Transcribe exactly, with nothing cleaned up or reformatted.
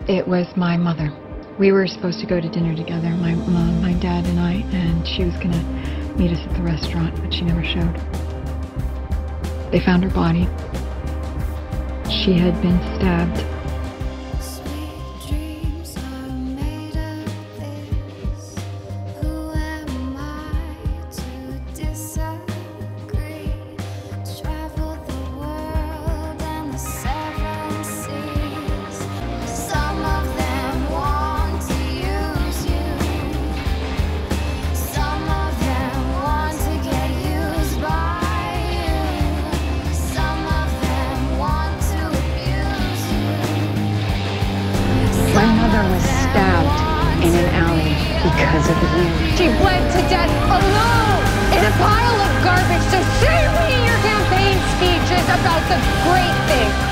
It was my mother. We were supposed to go to dinner together, my mom, my dad and I, and she was going to meet us at the restaurant, but she never showed. They found her body. She had been stabbed. My mother was stabbed in an alley because of you. She bled to death alone in a pile of garbage. So say me your campaign speeches about the great things.